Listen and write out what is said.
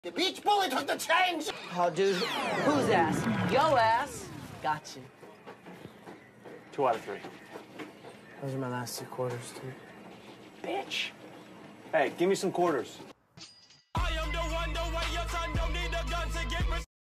The beach bully took the change! Oh, dude, whose ass? Yo ass. Gotcha. 2 out of 3. Those are my last 2 quarters, dude. Bitch. Hey, give me some quarters.